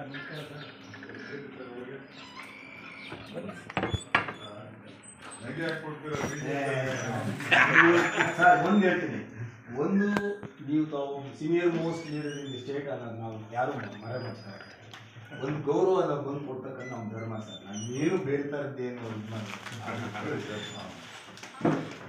Sir ಒಂದು ಹೇಳ್ತೀನಿ, ಒಂದು ನೀವು ತಾವು senior most leader in the state ಅನ್ನೋದು ನಾವು ಯಾರು ಮರೆಮಾಡ್ತಾರೆ. ಒಂದು ಗೌರವ ಅನ್ನೋದು ಬಂದು ಕೊಡ್ತಕ್ಕಂಥ ನಮ್ಮ ಧರ್ಮ ಸರ್. ನಾನು ಏನು ಬೇಡ್ತಾ ಇದ್ದೇನು ಇದು ಮಾಡಿ